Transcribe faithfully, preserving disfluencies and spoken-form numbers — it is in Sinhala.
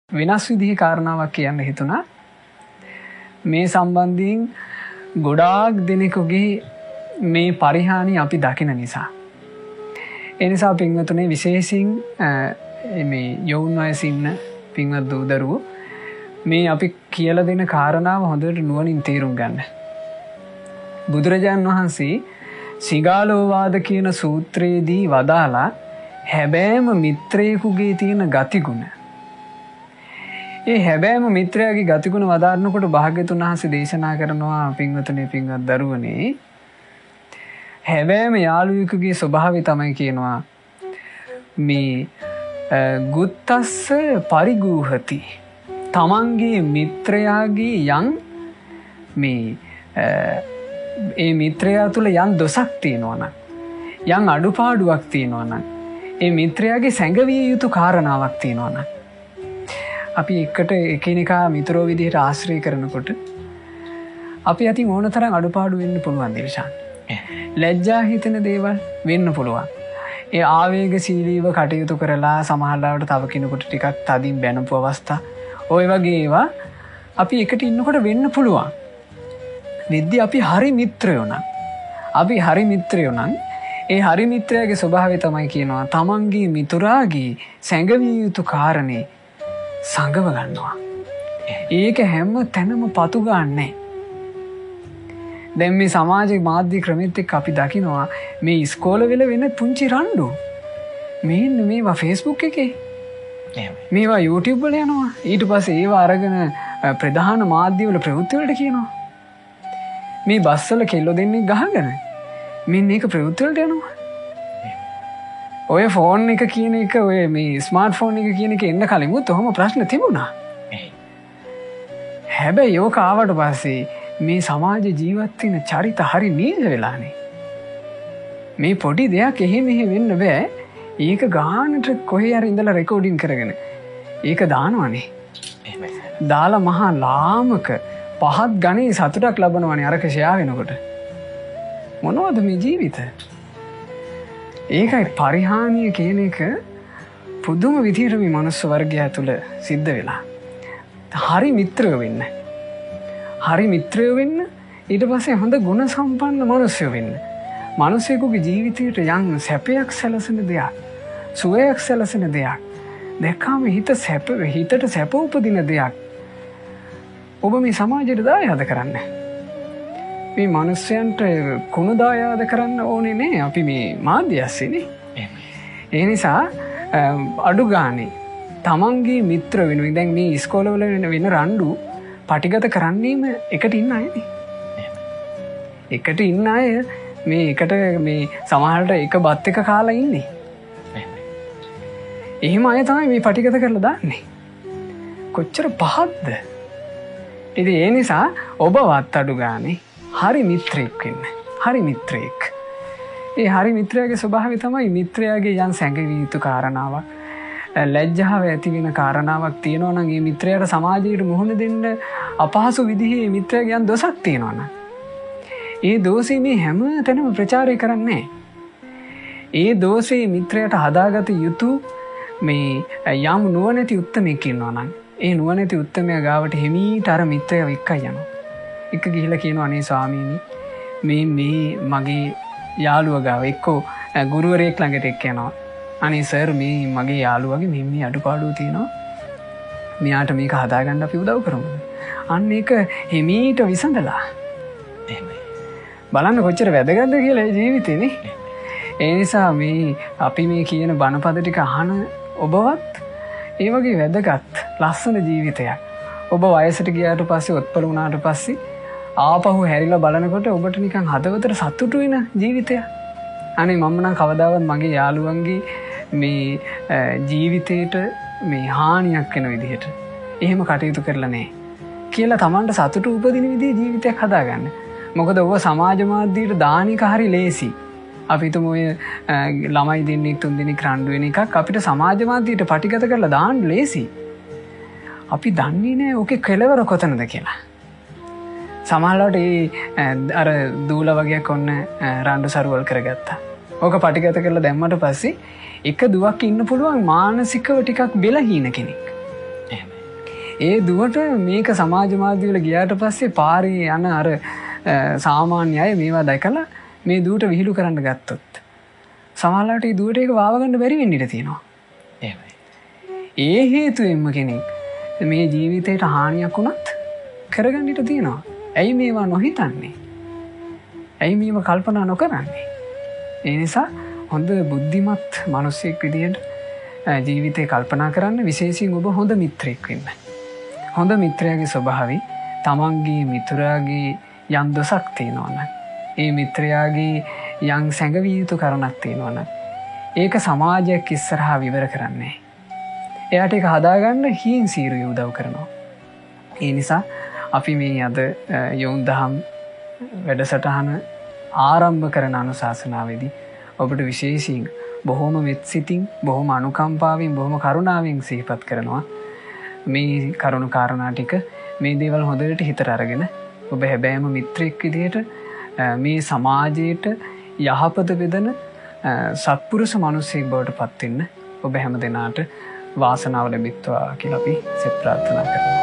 වෙනස් විදිහේ කාරණාවක් කියන්න හිතුණා. මේ සම්බන්ධයෙන් ගොඩාක් දෙනෙකුගේ මේ පරිහානි අපි දකින නිසා. ඒ නිසා පින්වතුනේ විශේෂයෙන් මේ යොවුන් වයසේ ඉන්න පින්වත් දූ දරුවෝ මේ අපි කියලා දෙන කාරණාව හොඳට නුවණින් තේරුම් ගන්න. බුදුරජාන් වහන්සේ සිගාලෝවාද කියන සූත්‍රයේදී වදාලා හැබෑම මිත්‍රයෙකුගේ තියෙන ගතිගුණ. ඒ හැබෑම මිත්‍රයාගේ ගතිගුණ වදාරනකොට භාග්‍යතුන් වහන්සේ දේශනා කරනවා පින්වතුනි පින්වත් දරුවනේ හැබෑම යාළුවෙකුගේ ස්වභාවය තමයි කියනවා මේ ගුත්තස්ස පරිගූහති තමන්ගේ මිත්‍රයාගේ යම් මේ ඒ මිත්‍රයා තුළ යම් දොසක් තියෙනවා නම් යම් අඩුපාඩුවක් තියෙනවා නම් ඒ මිත්‍රයාගේ සැඟවිය යුතු කාරණාවක් තියෙනවා නම් අපි එකට එකිනෙකා මිත්‍රෝ විදිහට ආශ්‍රය කරනකොට අපි අතින් ඕන තරම් අඩුපාඩු වෙන්න පුළුවන් දේශාන්. ලැජ්ජා හිතෙන දේවල් වෙන්න පුළුවන්. ඒ ආවේගශීලීව කටයුතු කරලා සමහරවිට තව කෙනෙකුට ටිකක් තදින් බැනපු අවස්ථා ওই වගේ ඒවා අපි එකට ඉන්නකොට වෙන්න පුළුවන්. විද්‍ය අපි හරි මිත්‍රයෝ නම් අපි හරි මිත්‍රයෝ නම් ඒ හරි මිත්‍රයාගේ ස්වභාවය තමයි කියනවා තමන්ගේ මිතුරාගේ සැඟවිය යුතු කාරණේ සංගව ගන්නවා. ඒක හැම තැනම පතු ගන්නෑ. දැන් මේ සමාජයේ මාධ්‍ය ක්‍රමෙත් එක්ක අපි දකිනවා මේ ඉස්කෝලවල වෙන පුංචි රණ්ඩු. මේන්න මේවා Facebook එකේ. මේවා YouTube වල යනවා. ඊට පස්සේ ඒවා අරගෙන ප්‍රධාන මාධ්‍ය වල ප්‍රවෘත්ති වලට කියනවා. මේ බස් වල කෙල්ලෝ දෙන්නේ ගහගෙන මෙන්න මේක ප්‍රවෘත්ති වලට යනවා. ඔය ෆෝන් එක කියන එක ඔය මේ ස්මාර්ට් ෆෝන් එක කියන එක එන්න කලින්මුත් ඔහොම ප්‍රශ්න තිබුණා. හැබැයි ඒක ආවට පස්සේ මේ සමාජ ජීවත් වෙන චරිත හරි නීච වෙලානේ. මේ පොඩි දෙයක් එහෙ මෙහෙ වෙන්න බෑ. ඒක ගානට කොහේ හරි ඉඳලා රෙකෝඩින් කරගෙන ඒක දානවනේ. දාලා මහා ලාමක පහත් ගණේ සතුටක් ලබනවනේ අරක ෂෙයා වෙනකොට. මොනවද මේ ජීවිත? ඒකයි පරිහානිය කියන එක පුදුම විදිහට මේ මනුස්ස වර්ගය තුළ සිද්ධ වෙලා. හරි මිත්‍රයෝ වෙන්න. හරි මිත්‍රයෝ වෙන්න ඊට පස්සේ හොඳ ගුණ සම්පන්න මනුස්සයෝ වෙන්න. මනුස්සයෙකුගේ ජීවිතයට යම් සැපයක් සැලසෙන දෙයක්, සුවයක් සැලසෙන දෙයක්, දැක්කාම හිත සැප හිතට සැප උපදින දෙයක් ඔබ මේ සමාජයට දායාද කරන්න. මේ මනුස්සයන්ට කුණු දායාද කරන්න ඕනේ නෑ අපි මේ මාධ්‍ය ඇස්සේනේ. ඒ නිසා අඩු ගානේ තමන්ගේ මිත්‍ර වෙනුවෙන් දැන් මේ ඉස්කෝලවල වෙන රණ්ඩු පටිගත කරන්නේම එකට ඉන්න අයනේ. එකට ඉන්න අය මේ එකට මේ සමහරට එක බත් එක කාලා ඉන්නේ. එහෙම අය තමයි මේ පටිගත කරලා දාන්නේ. කොච්චර පහක්ද? ඉතින් ඒ නිසා ඔබවත් අඩු ගානේ හරි මිත්‍රයෙක් වෙන්න. හරි මිත්‍රයෙක්. ඒ හරි මිත්‍රයාගේ ස්වභාවය තමයි මිත්‍රයාගේ යම් සැඟවිය යුතු කාරණාවක්, ලැජ්ජාව ඇති වෙන කාරණාවක් තියෙනවා නම් ඒ මිත්‍රයාට සමාජයට මුහුණ දෙන්න අපහසු විදිහේ මිත්‍රයාගේ යම් දොසක් තියෙනවා නම් ඒ දෝෂේ මේ හැම තැනම ප්‍රචාරය කරන්නේ ඒ දෝෂේ මිත්‍රයාට හදාගත යුතු මේ යම් නුවණැති උත්තමයෙක් ඉන්නවා නම් ඒ නුවණැති උත්තමයා ගාවට හිමීට අර මිත්‍රයව එක්කයි යනවා. එක ගිහිලා කියනවා අනේ ස්වාමීනි මේ මේ මගේ යාළුවා ගාව එක්කෝ ගුරුවරයෙක් ළඟට එක්ක යනවා. අනේ සර් මේ මගේ යාළුවාගේ මේ මේ අඩුපාඩු තියෙනවා. මෙයාට මේක හදාගන්න අපි උදව් කරමු. අන්න ඒක හිමීට විසඳලා. එහෙමයි. බලන්න කොච්චර වැදගත්ද කියලා ජීවිතේනේ. ඒ නිසා මේ අපි මේ කියන බණපද ටික අහන ඔබවත් ඒ වගේ වැදගත් ලස්සන ජීවිතයක්. ඔබ වයසට ගියාට පස්සේ ඔත්පල වුණාට පස්සේ ආපහු හැරිලා බලනකොට ඔබට නිකන් හදවතට සතුටු වෙන ජීවිතයක්. අනේ මම නම් කවදාවත් මගේ යාළුවන්ගේ මේ ජීවිතේට මේ හානියක් වෙන විදිහට එහෙම කටයුතු කරලා නැහැ කියලා Tamanට සතුටු උපදින විදිහේ ජීවිතයක් හදාගන්න. මොකද ඔබ සමාජ මාධ්‍යයට දාන එක හරි ලේසි. අපි තුමු ඔය ළමයි දෙන්නෙක් තුන් දෙනෙක් රණ්ඩු වෙන එකක් අපිට සමාජ මාධ්‍යයට පටිගත කරලා දාන්න ලේසි. අපි දන්නේ නැහැ ඕකේ කෙලවර කොතනද කියලා. සමහරවිට ඒ අර දූල වගේක් ඔන්න රණ්ඩු සරුවල් කරගත්තා. ඕක පටිගත කරලා දැම්මට පස්සේ එක දුවක් ඉන්න පුළුවන් මානසිකව ටිකක් බෙලහීන කෙනෙක්. ඒ දුවට මේක සමාජ මාධ්‍ය වල ගියාට පස්සේ පාරේ යන අර සාමාන්‍ය අය මේවා දැකලා මේ දුවට විහිළු කරන්න ගත්තොත් සමහරවිට ඒ දුවට ඒක වාව ගන්න බැරි වෙන්න ඉඩ තියෙනවා. එහෙමයි. ඒ හේතුවෙන්ම කෙනෙක් මේ ජීවිතේට හානියක් වුණත් කරගන්න ඉඩ තියෙනවා. ඇයි මේවා නොහිතන්නේ? ඇයි මේව කල්පනා නොකරන්නේ? ඒ නිසා හොඳ බුද්ධිමත් මිනිසෙක් විදියට ජීවිතේ කල්පනා කරන්න, විශේෂයෙන් ඔබ හොඳ මිත්‍රයෙක් වෙන්න. හොඳ මිත්‍රයාගේ ස්වභාවය තමන්ගේ මිතුරාගේ යම් දොසක් තියෙනවා නම්, ඒ මිත්‍රයාගේ යම් සැඟවිය යුතු කරුණක් තියෙනවා නම් ඒක සමාජයක් ඉස්සරහා විවර කරන්නේ. එයාට ඒක හදාගන්න හීන් සීරුවේ උදව් කරනවා. ඒ නිසා අපි මේ අද යොවුන් දහම් වැඩසටහන ආරම්භ කරන අනුශාසනාවේදී ඔබට විශේෂයෙන් බොහොම මෙත් සිතින්, බොහොම අනුකම්පාවෙන්, බොහොම කරුණාවෙන් සිහිපත් කරනවා. මේ කරුණු කාරණා ටික, මේ දේවල් හොඳට හිතට අරගෙන ඔබ හැබෑම මිත්‍රෙක් විදියට මේ සමාජයට යහපත බෙදන සත්පුරුෂ මිනිසෙක් බවට පත් වෙන්න ඔබ හැම දිනාට වාසනාව ලැබෙත්වා කියලා අපි සෙත් ප්‍රාර්ථනා කරනවා.